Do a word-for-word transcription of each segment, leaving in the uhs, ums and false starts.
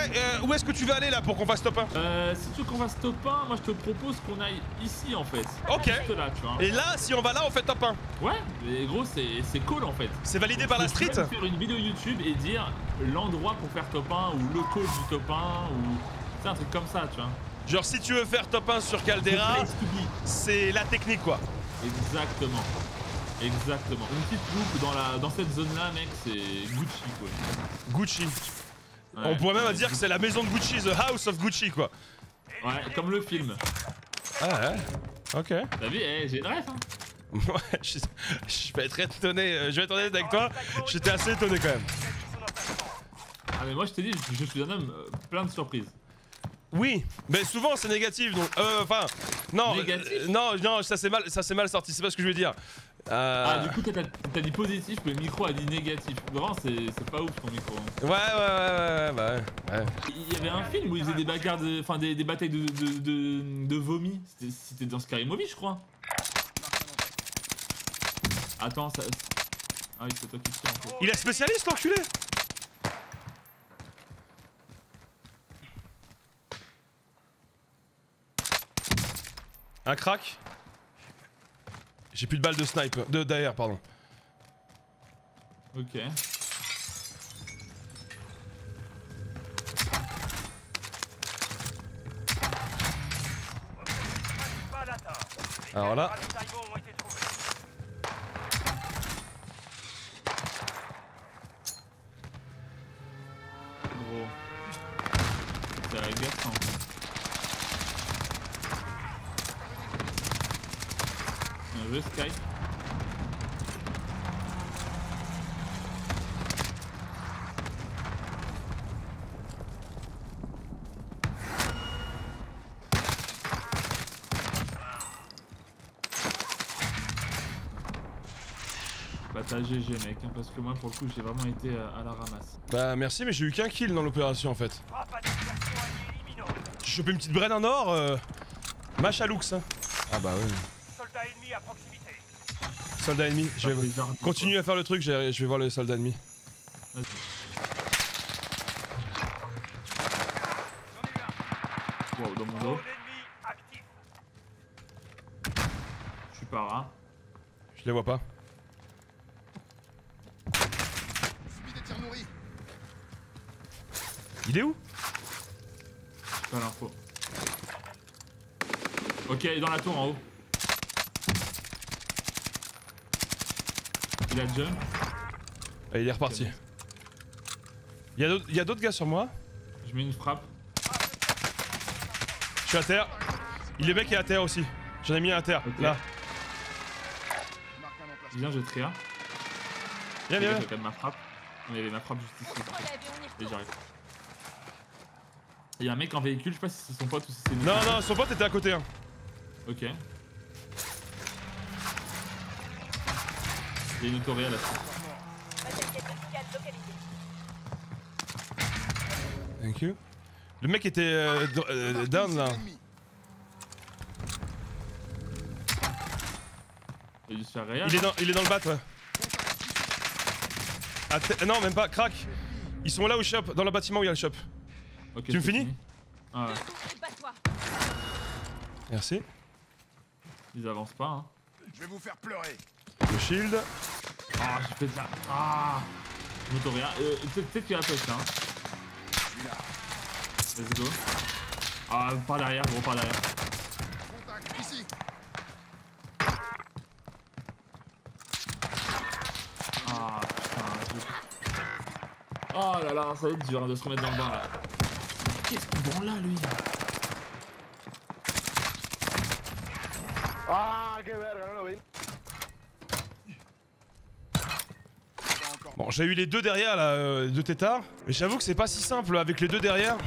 ouais, euh, où est-ce que tu veux aller là pour qu'on fasse top un? Euh, si tu veux qu'on fasse top un, moi je te propose qu'on aille ici en fait. Ok. Juste là, tu vois. Et là, si on va là, on fait top un. Ouais, mais gros, c'est cool en fait. C'est validé Donc, par la tu peux street? même faire une vidéo YouTube et dire l'endroit pour faire top un ou le coach du top un ou. C'est un truc comme ça, tu vois. Genre, si tu veux faire top un sur Caldera, c'est la technique quoi. Exactement. Exactement. Une petite loupe dans, la, dans cette zone-là, mec, c'est Gucci, quoi. Gucci. Ouais. On pourrait même dire que c'est la maison de Gucci, the house of Gucci, quoi. Ouais, comme le film. Ah ouais. Ok. T'as vu, eh, j'ai une ref, hein. Ouais, je, je vais être étonné. Je vais être honnête avec toi. J'étais assez étonné quand même. Ah mais moi je t'ai dit, je, je suis un homme euh, plein de surprises. Oui, mais souvent c'est négatif donc. Euh, enfin, non, euh, non, non, ça c'est mal, ça c'est mal sorti. C'est pas ce que je veux dire. Euh... Ah du coup t'as dit positif, mais le micro a dit négatif. Vraiment c'est pas ouf ton micro. Hein. Ouais, ouais, ouais, ouais, bah ouais, ouais. Il y avait un film où ils faisaient des bagarres, de, enfin des, des batailles de de, de, de vomi. C'était dans Scary Movie, je crois. Attends, ça. Ah oui, c'est toi qui tire un peu. Il est spécialiste, l'enculé. Un crack. J'ai plus de balles de snipe, de derrière, pardon. Ok. Alors là. Gros. C'est agaçant. Un jeu Skype. Bah t'as G G mec, hein, parce que moi pour le coup j'ai vraiment été à, à la ramasse. Bah merci mais j'ai eu qu'un kill dans l'opération en fait. J'ai chopé une petite braine en or, euh... Machalux hein. Ah bah ouais. Soldat ennemi à proximité. Soldat ennemi, je vais continuer à faire le truc, je vais voir les soldats ennemis. Wow, dans mon dos. Je suis pas là. Je les vois pas. Il est où? J'ai pas l'info. Ok, il est dans la tour en haut. Il a jump. Ah, il est reparti. Il y a d'autres gars sur moi. Je mets une frappe. Je suis à terre. Il est mec est à terre aussi. J'en ai mis un à terre, okay. Là. Viens, je tria. Viens, viens. Je ma frappe. Il y avait ma frappe juste ici. Et j'arrive. Il y a un mec en véhicule, je sais pas si c'est son pote ou si c'est une... Non, non, son pote était à côté. Hein. Ok. Il y a une autoréa là-dessus. Thank you. Le mec était euh, euh, down là. Il, réel, il, est dans, il est dans le bat, ouais. Ah, non, même pas, crack. Ils sont là au shop, dans le bâtiment où il y a le shop. Okay, tu me finis fini. Ah ouais. Merci. Ils avancent pas, hein. Je vais vous faire pleurer. Le shield. Ah, j'ai fait ça. Ah, Motoria. Euh, Peut-être qu'il y a la pêche, hein. Let's go. Ah, par derrière, gros, par derrière. Contact ici. Ah, putain. Oh là là, ça va être dur hein, de se remettre dans le bain là. Qu'est-ce qu'il vend là, lui? Ah, que verga, non, oui. Bon, j'ai eu les deux derrière là, euh, deux tétards. Mais j'avoue que c'est pas si simple avec les deux derrière.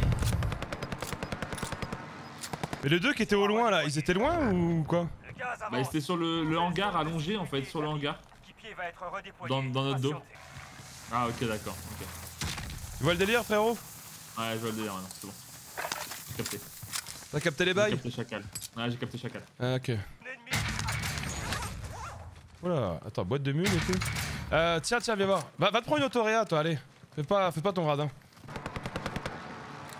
Mais les deux qui étaient au loin là, ils étaient loin ou quoi? Bah, ils étaient sur le, le hangar allongé en fait, sur le hangar. Dans, dans notre dos. Ah, ok, d'accord. Okay. Tu vois le délire, frérot? Ouais, je vois le délire maintenant, c'est bon. J'ai capté. T'as capté les bails? J'ai capté chacal. Ouais, j'ai capté chacal. Ah, ok. Oula, attends, boîte de mule et tout. Euh, tiens, tiens, viens voir. Va, va te prendre une autoréa, toi, allez. Fais pas, fais pas ton radin.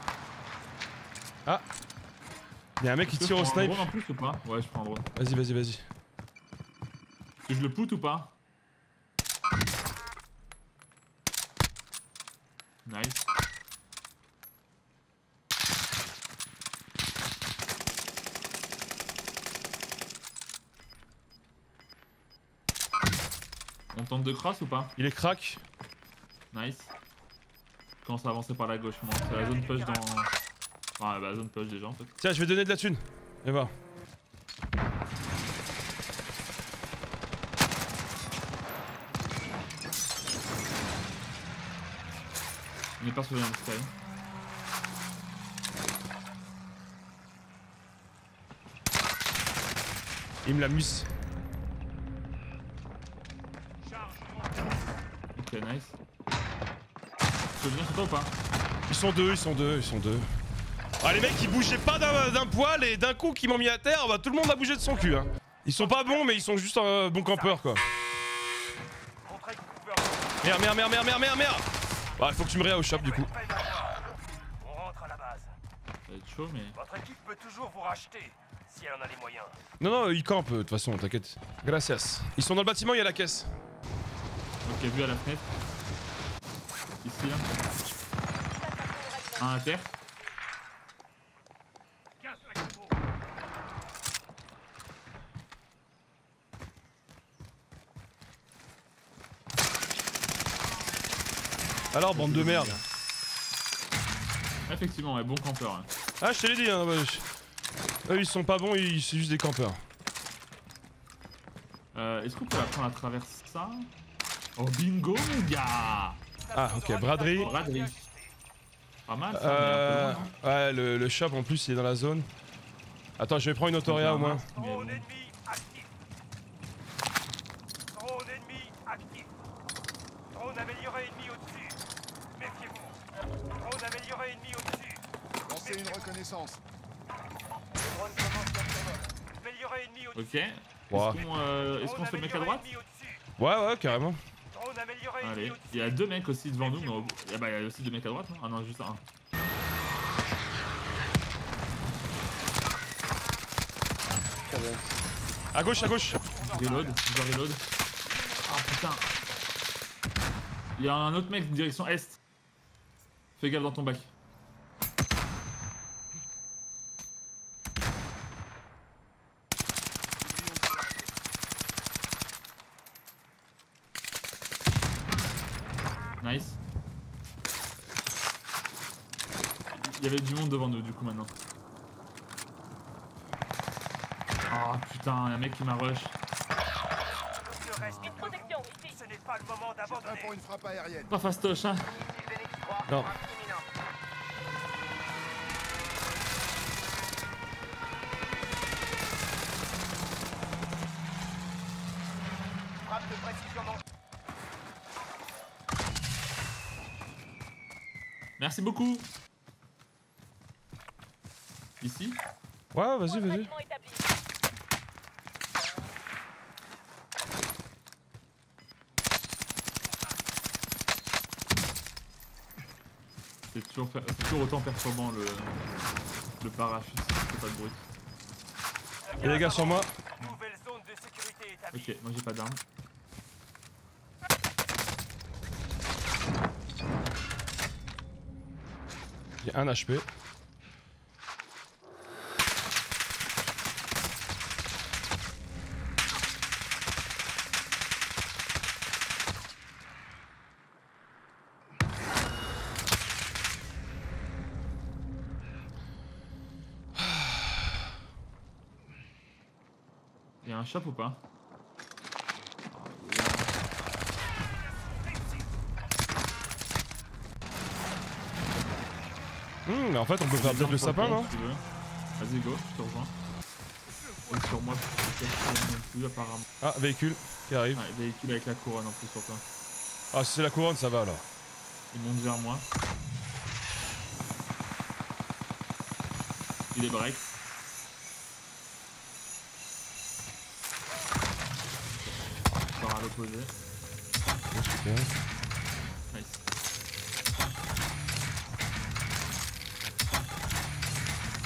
Ah. Y'a un mec qui tire au snipe. Tu prends un drone en plus ou pas? Ouais, je prends un drone. Vas-y, vas-y, vas-y. Que je le put ou pas? Nice. On tente de cross ou pas? Il est crack. Nice. Je commence à avancer par la gauche, moi. C'est la zone push dans. Ouais, bah la zone push déjà en fait. Tiens, je vais donner de la thune. Viens voir. On est pas sur le même sky. Il me l'a mise. Ok, nice. Tu veux venir sur toi ou pas? Ils sont deux, ils sont deux, ils sont deux. Ah les mecs ils bougeaient pas d'un poil et d'un coup qu'ils m'ont mis à terre, bah tout le monde a bougé de son cul hein. Ils sont pas bons mais ils sont juste un euh, bon campeur quoi. Merde merde merde merde merde merde merde. Bah faut que tu me réa au shop du coup. On rentre à la base. Ça va être chaud mais... Votre équipe peut toujours vous racheter, si elle en a les moyens. Non non ils campent de toute façon t'inquiète. Gracias. Ils sont dans le bâtiment, il y a la caisse. Ok, vu à la fenêtre. Ici là. Un à terre. Alors bande de merde. Effectivement, ouais, bon campeur. Hein. Ah je te l'ai dit hein, bah, je... eux ils sont pas bons, ils... c'est juste des campeurs. Euh, Est-ce qu'on peut la prendre à travers ça? Oh bingo mon gars! Ah ok, braderie. Braderie. Pas mal ça, Euh... mais un peu loin, hein. Ouais le, le shop en plus il est dans la zone. Attends je vais prendre une autoria au moins. Mais bon. Drone ennemi actif. Drone ennemi actif. Drone amélioré ennemi au-dessus. Méfiez-vous. Drone amélioré ennemi au-dessus. Lancez une reconnaissance. Drone commence son survol. Amélioré ennemi au-dessus. Ok. Wow. Est-ce qu'on euh, est-ce qu'on se le met à droite? Ouais ouais carrément. Drone amélioré ennemi Allez. au-dessus. Il y a deux mecs aussi devant nous, mais au... ah bah, il y a aussi deux mecs à droite, non? Ah non, juste un. À gauche, à gauche. Reload, je reload. Ah putain. Il y a un autre mec direction est. Fais gaffe dans ton bac. Nice. Il y avait du monde devant nous du coup maintenant. Ah putain, y'a un mec qui m'a rush. Le reste est protection ici. Ce n'est pas le moment Prêt d'abandonner. pour une frappe aérienne. Pas fastoche hein. Non. Frappe de précision non. Merci beaucoup. Ici. Ouais vas-y vas-y. C'est toujours, c'est toujours autant perturbant le, le parachute, c'est pas de bruit. Et les gars sur moi. Nouvelle zone de sécurité établie. Ok, moi j'ai pas d'armes. J'ai un H P. Y'a un shop ou pas? Hum, mais en fait on peut faire peut-être le sapin non? Si tu veux. Vas-y go, je te rejoins. Et sur moi, je ne non plus apparemment. Ah véhicule qui arrive. Ouais, véhicule avec la couronne en plus sur toi. Ah si c'est la couronne ça va alors. Il monte vers moi. Il est break. Je pars à l'opposé. Oh, super. Nice.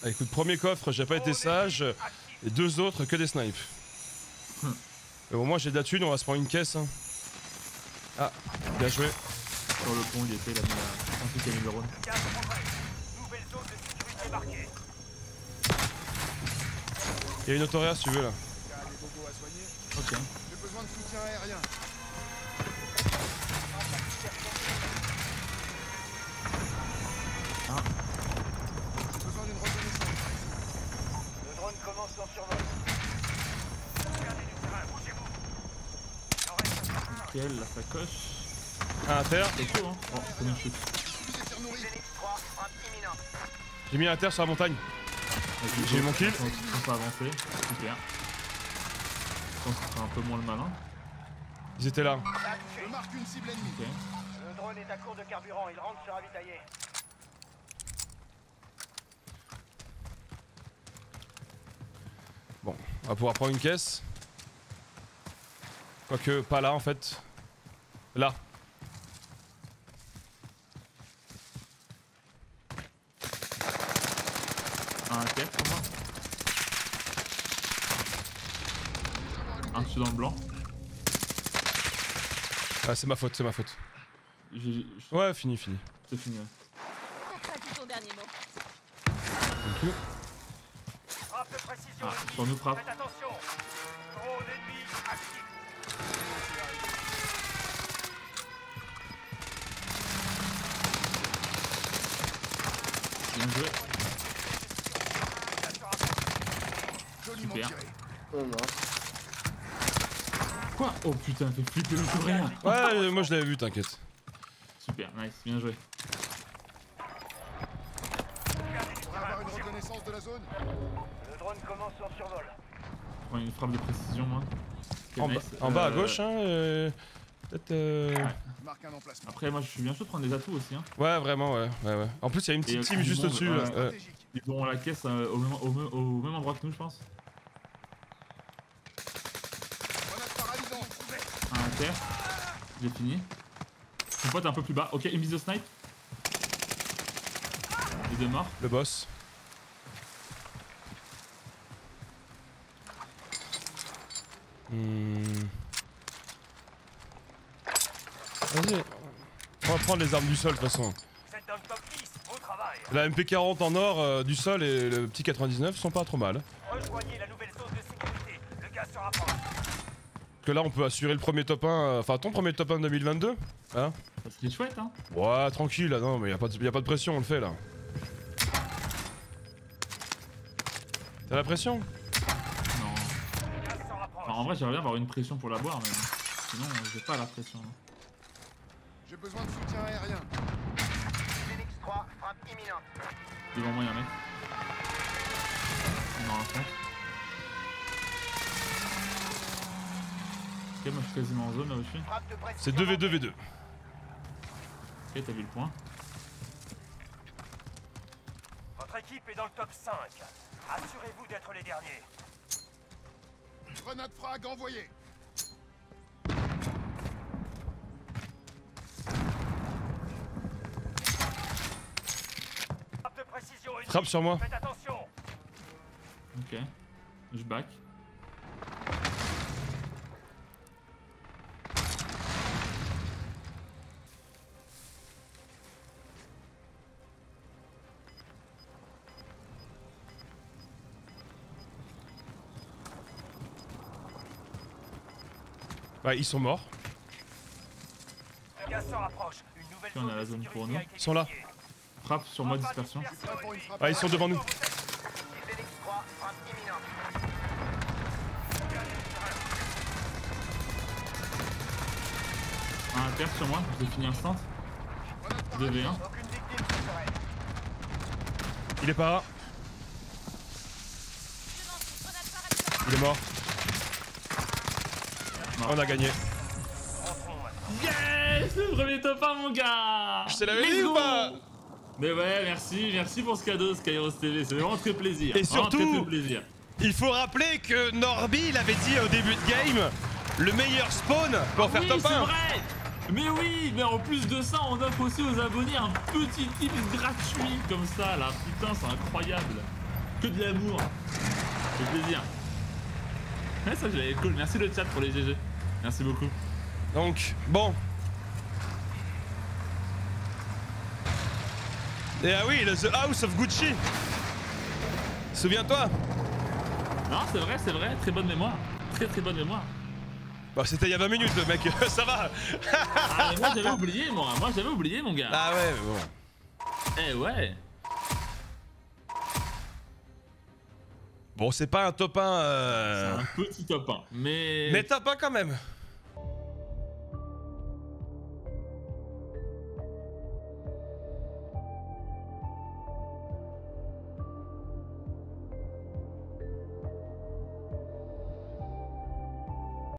Ah, écoute, premier coffre, j'ai pas été sage. Et deux autres, que des snipes. Hum. Mais au moins j'ai de la thune, on va se prendre une caisse. Hein. Ah, bien joué. Sur le pont, il était, il a mis la... Je pense qu'il a mis le drone. Gaz progresse. Nouvelle zone de sécurité marquée. Il y a une autoréa si tu veux là. Il y a des bobos à soigner. Ok. J'ai besoin de soutien aérien. Ah. J'ai besoin d'une reconnaissance. Le drone commence son survol. Regardez du terrain, bougez-vous. Il en reste un. Quelle la sacoche. Un à terre. C'est chaud hein. Oh, c'est bien chute. Suffit des tirs nourris. Phoenix trois, frappe imminente. J'ai mis un à terre sur la montagne. J'ai eu mon kill. On peut avancer. Super. Je pense que c'est un peu moins le malin. Ils étaient là. Je marque une cible ennemie. Ok. Le drone est à court de carburant, il rentre se ravitailler. Bon, on va pouvoir prendre une caisse. Quoique, pas là en fait. Là. Un à terre pour moi. Un dessus dans le blanc. Ah, c'est ma faute, c'est ma faute. J'ai... Ouais, fini, fini. C'est fini. Ouais. Pas dit ton dernier mot. Donc, Frappe de précision Ah, ennemie. sur nous frappe. Faites attention. Drone ennemi actif. Bien joué. Joliment Super. tiré. Quoi? Oh putain, fait flipper le coréen. ouais, moi je l'avais vu, t'inquiète. Super, nice, bien joué. On va avoir une reconnaissance de la zone. Le drone commence son survol. Je prends une frappe de précision, moi. Ok, En, nice. bas, en bas à Euh, gauche, hein. euh, Peut-être. Euh... Ouais. Je marque un emplacement. Après, moi je suis bien chaud de prendre des atouts aussi. Hein. Ouais, vraiment, ouais. ouais, ouais. En plus, il y a une Et petite euh, team du juste monde, au-dessus. ouais. là, ouais. Stratégique. Ils auront la caisse euh, au, même, au, même, au même endroit que nous, je pense. Grenade paralysante. Un à terre. J'ai fini. Mon pote est un peu plus bas. Ok, une mise de snipe. Les deux morts. Le boss. Hmm. Vas-y. On va prendre les armes du sol de toute façon. Vous êtes dans le top dix, au travail. La M P quarante en or euh, du sol et le petit quatre-vingt-dix-neuf sont pas trop mal. Rejoignez la nouvelle zone de sécurité. Le gaz se rapproche. Parce que là on peut assurer le premier top un, euh, enfin ton premier top un deux mille vingt-deux. Hein? Ça serait chouette, hein. Ouais, tranquille là, non mais y a pas de, y a pas de pression, on le fait là. T'as la pression? Non. Le gaz s'en rapproche. Enfin, en vrai, j'aimerais bien avoir une pression pour la boire, mais sinon, euh, j'ai pas la pression. Là. J'ai besoin de soutien aérien. Phoenix trois, frappe imminente. Devant moi, y'a un mec. Non, un fond. Ok, moi je suis quasiment en zone là où je suis. Frappe de précision. C'est deux v deux v deux. Ok, t'as vu le point. Votre équipe est dans le top cinq. Assurez-vous d'être les derniers. Grenade frag envoyée. Frappe de précision ennemie. Frappe sur moi. Faites attention. Ok. Je back. Ouais, ils sont morts. Le gaz se rapproche. Une nouvelle On a zone la de zone sécurité pour nous. a été Ils sont là. définie. Frappe sur moi, dispersion. Prêt pour une frappe. Ah, ils sont devant nous. Phoenix trois, frappe imminente. Un à terre sur moi, j'ai fini instant. Grenade deux v un. Aucune victime sur serait. Il est pas là. Il est mort. On a gagné. Rentrons maintenant. Yes, le premier top un, mon gars. Je te l'avais Let's dit ou go. pas? Mais ouais, merci, merci pour ce cadeau Skyros T V, c'est vraiment très plaisir. Et Vraiment surtout- très, très plaisir. Il faut rappeler que Norby, il avait dit au début de game, le meilleur spawn pour faire Oui, top c'est un. vrai. Mais oui, mais en plus de ça, on offre aussi aux abonnés un petit tips gratuit comme ça là. Putain, c'est incroyable. Que de l'amour. Ça fait plaisir. Ouais, ça, j'avais cool. Merci le chat pour les G G. Merci beaucoup. Donc, bon. Et ah oui, le The House of Gucci. Souviens-toi. Non, c'est vrai, c'est vrai. Très bonne mémoire. Très très bonne mémoire. Bah c'était il y a vingt minutes le mec, ça va. Ah mais moi j'avais oublié moi, moi j'avais oublié mon gars. Ah ouais mais bon. Eh ouais. Bon c'est pas un top un euh... C'est un petit top un, mais... Mais top un quand même.